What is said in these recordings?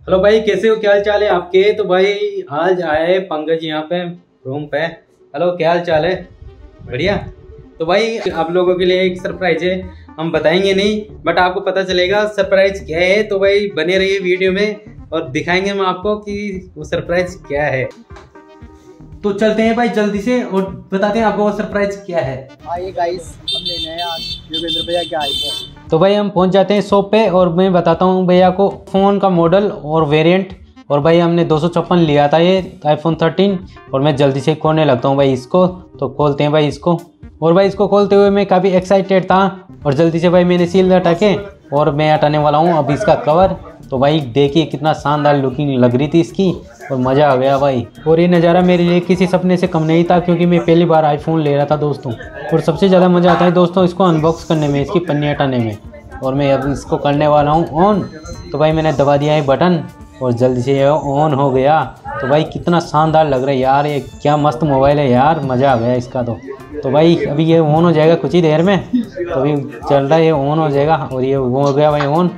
Hello भाई, कैसे हो? क्या हाल चाल है आपके? तो भाई आज आए पंकज यहाँ पे रूम पे। हेलो, क्या हाल चाल है? बढ़िया। तो भाई आप लोगों के लिए एक सरप्राइज है, हम बताएंगे नहीं बट आपको पता चलेगा सरप्राइज क्या है। तो भाई बने रहिए वीडियो में और दिखाएंगे हम आपको कि वो सरप्राइज क्या है। तो चलते हैं भाई जल्दी से और बताते हैं आपको वो सरप्राइज क्या है। आइए गाइस, हम लेने आए आज योगेंद्र भैया के आईफोन। तो भाई हम पहुंच जाते हैं शॉप पे और मैं बताता हूँ भैया को फ़ोन का मॉडल और वेरिएंट। और भाई हमने 256 लिया था ये आईफोन 13 और मैं जल्दी से खोलने लगता हूँ भाई इसको। तो खोलते हैं भाई इसको। और भाई इसको खोलते हुए मैं काफ़ी एक्साइटेड था और जल्दी से भाई मैंने सील हटा के और मैं हटाने वाला हूँ अब इसका कवर। तो भाई देखिए कितना शानदार लुकिंग लग रही थी इसकी और मज़ा आ गया भाई। और ये नज़ारा मेरे लिए किसी सपने से कम नहीं था क्योंकि मैं पहली बार आईफोन ले रहा था दोस्तों। और सबसे ज़्यादा मज़ा आता है दोस्तों इसको अनबॉक्स करने में, इसकी पन्नी हटाने में। और मैं अब इसको करने वाला हूँ ऑन। तो भाई मैंने दबा दिया है बटन और जल्दी से ये ऑन हो गया। तो भाई कितना शानदार लग रहा है यार, ये क्या मस्त मोबाइल है यार, मज़ा आ गया इसका। तो भाई अभी ये ऑन हो जाएगा कुछ ही देर में। तो अभी चल रहा है, ये ऑन हो जाएगा और ये वो हो गया भाई ऑन।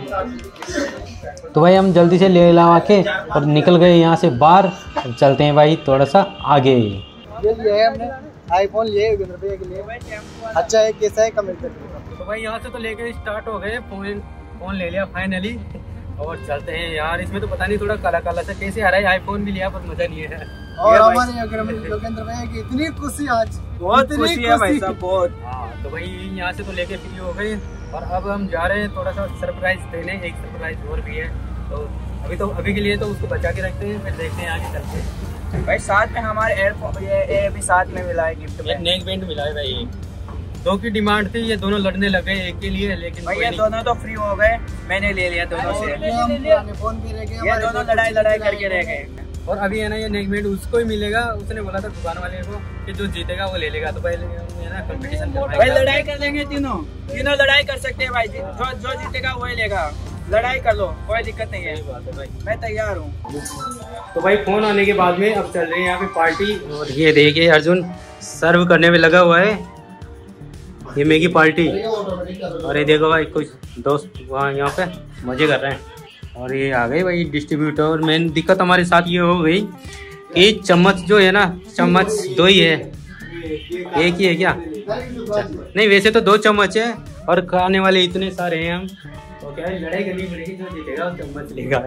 तो भाई हम जल्दी से ले ला के और निकल गए यहाँ से बाहर। चलते हैं भाई थोड़ा सा आगे। ये लिए है हमने आईफोन लिए योगेंद्र भैया के लिए। अच्छा है, कैसा है कमेंट करके। तो भाई यहाँ से तो लेके स्टार्ट हो गए, फोन ले लिया फाइनली और चलते हैं यार। इसमें तो पता नहीं थोड़ा काला काला सा कैसे आ रहा है, आईफोन भी लिया पर मजा नहीं है। और हमारे योगेंद्र भैया की इतनी खुशी आज, बहुत खुशी है भाई साहब, बहुत। हाँ तो भाई यहाँ से तो लेके फ्री हो गए और अब हम जा रहे हैं थोड़ा सा सरप्राइज देने। एक सरप्राइज और भी है तो अभी के लिए तो उसको बचा के रखते हैं, फिर देखते हैं आगे चलते हैं। भाई साथ में हमारे एयरफोन ये भी साथ में मिला है गिफ्ट में। नेक बैंड मिला है भाई। दो की डिमांड थी, ये दोनों लड़ने लगे एक के लिए, लेकिन भाई ये दोनों तो फ्री हो गए, मैंने ले लिया दोनों से। फोन भी रह गए, ये दोनों लड़ाई करके रह गए। और अभी है ना ये नेक बैंड उसको ही मिलेगा। उसने बोला था दुकान वाले को कि जो जीतेगा वो ले लेगा। तो पहले है ना कंपटीशन भाई लड़ाई कर लेंगे, तीनों लड़ाई कर सकते हैं भाई। जो जीतेगा वही लेगा, लड़ाई कर लो, कोई दिक्कत नहीं है। भाई मैं तैयार हूँ। तो भाई फोन आने के बाद में अब चल रही है यहाँ पे पार्टी। और ये देखिए अर्जुन सर्व करने में लगा हुआ है, ये मैगी पार्टी। और ये देखो भाई कुछ दोस्त वहाँ यहाँ पे मजे कर रहे हैं। और ये आ गए भाई डिस्ट्रीब्यूटर। मेन दिक्कत हमारे साथ ये हो गई कि चम्मच जो है ना, चम्मच दो ही है, एक ही है क्या? नहीं वैसे तो 2 चम्मच है और खाने वाले इतने सारे हैं हम। तो क्या है, लड़ाई करनी पड़ेगी, जो जीतेगा वो चम्मच लेगा।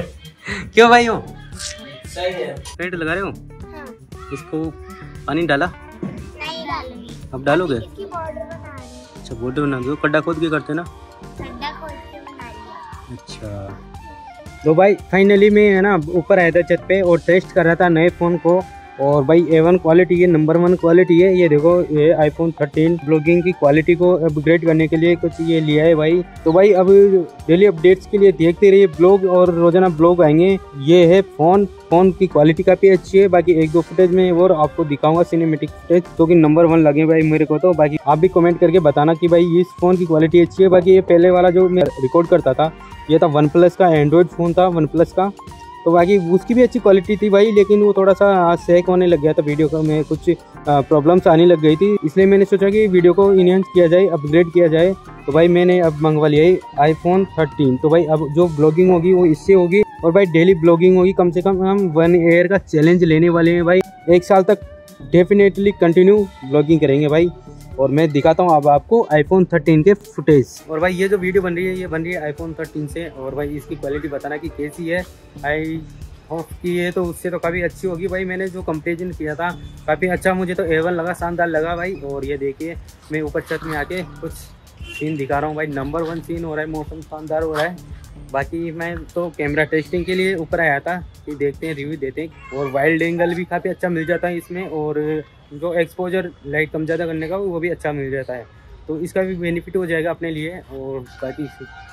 क्यों भाई हो? सही है। पेंट लगा रहे हो? हाँ। इसको पानी डाला? नहीं डालूंगी। अब डालोगे? इसकी बॉर्डर बना रही हूँ। अच्छा बॉर्डर बना दो, खड्डा खोद के करते ना। खड्डा खोद के बना रही हूँ। अच्छा तो भाई फाइनली मैं है ना ऊपर आया था छत पे और टेस्ट कर रहा था नए फ़ोन को। और भाई A1 क्वालिटी है, नंबर 1 क्वालिटी है। ये देखो ये आईफोन 13 ब्लॉगिंग की क्वालिटी को अपग्रेड करने के लिए कुछ ये लिया है भाई। तो भाई अब डेली अपडेट्स के लिए देखते रहिए ब्लॉग, और रोजाना ब्लॉग आएंगे। ये है फ़ोन की क्वालिटी काफ़ी अच्छी है। बाकी 1-2 फुटेज में और आपको दिखाऊंगा सिनेमेटिक फुटेज, तो कि नंबर 1 लगे भाई मेरे को। तो बाकी आप भी कमेंट करके बताना कि भाई इस फ़ोन की क्वालिटी अच्छी है। बाकी ये पहले वाला जो मैं रिकॉर्ड करता था ये था OnePlus का, एंड्रॉयड फ़ोन था OnePlus का। तो बाकी उसकी भी अच्छी क्वालिटी थी भाई, लेकिन वो थोड़ा सा सेक होने लग गया था, वीडियो का में कुछ प्रॉब्लम्स आने लग गई थी। इसलिए मैंने सोचा कि वीडियो को इनहेंस किया जाए, अपग्रेड किया जाए। तो भाई मैंने अब मंगवा लिया है आईफोन 13। तो भाई अब जो ब्लॉगिंग होगी वो इससे होगी और भाई डेली ब्लॉगिंग होगी। कम से कम हम 1 ईयर का चैलेंज लेने वाले हैं भाई। 1 साल तक डेफिनेटली कंटिन्यू ब्लॉगिंग करेंगे भाई। और मैं दिखाता हूँ अब आपको आईफोन 13 के फुटेज। और भाई ये जो वीडियो बन रही है ये बन रही है आईफोन 13 से। और भाई इसकी क्वालिटी बताना कि कैसी है। आई होप की है तो उससे तो काफ़ी अच्छी होगी भाई। मैंने जो कंपेरिजन किया था काफ़ी अच्छा, मुझे तो A1 लगा, शानदार लगा भाई। और ये देखिए मैं ऊपर छत में आके कुछ सीन दिखा रहा हूँ भाई। नंबर 1 सीन हो रहा है, मौसम शानदार हो रहा है। बाकी मैं तो कैमरा टेस्टिंग के लिए ऊपर आया था कि देखते हैं, रिव्यू देते हैं। और वाइल्ड एंगल भी काफ़ी अच्छा मिल जाता है इसमें, और जो एक्सपोजर लाइट कम ज़्यादा करने का वो भी अच्छा मिल जाता है। तो इसका भी बेनिफिट हो जाएगा अपने लिए। और बाकी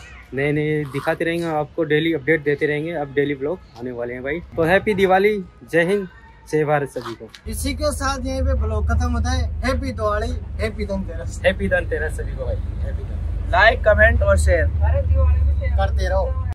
नए दिखाते रहेंगे आपको, डेली अपडेट देते रहेंगे। अब डेली ब्लॉग आने वाले हैं भाई। तो हैप्पी दिवाली, जय हिंद, जय भारत सभी को। इसी के साथ यहीं पे ब्लॉग खत्म होता है। Happy Diwali, happy Dhanteras. Happy Dhanteras सभी को भाई। हैप्पी धनतेरस। लाइक, कमेंट और शेयर करते रहो।